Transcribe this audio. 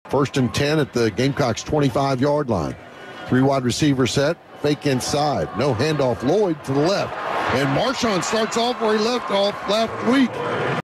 First and 10 at the Gamecocks 25-yard line. 3 wide receiver set, fake inside. No handoff. Lloyd to the left. And MarShawn starts off where he left off last week.